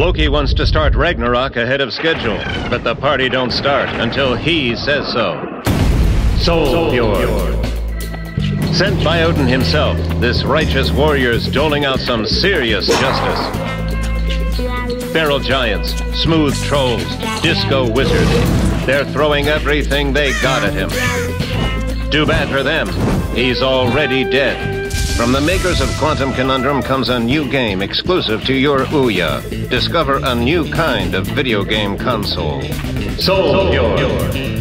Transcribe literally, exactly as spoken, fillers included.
Loki wants to start Ragnarok ahead of schedule, but the party don't start until he says so. Soul Fjord. Sent by Odin himself, this righteous warrior's doling out some serious justice. Feral giants, smooth trolls, disco wizards. They're throwing everything they got at him. Too bad for them. He's already dead. From the makers of Quantum Conundrum comes a new game exclusive to your OUYA. Discover a new kind of video game console. Soul Fjord.